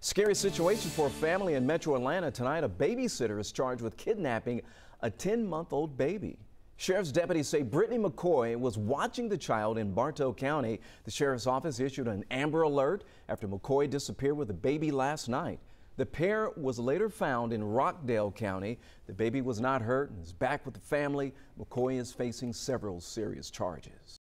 Scary situation for a family in metro Atlanta tonight. A babysitter is charged with kidnapping a 10-month-old baby. Sheriff's deputies say Brittany McCoy was watching the child in Bartow County. The sheriff's office issued an Amber Alert after McCoy disappeared with the baby last night. The pair was later found in Rockdale County. The baby was not hurt and is back with the family. McCoy is facing several serious charges.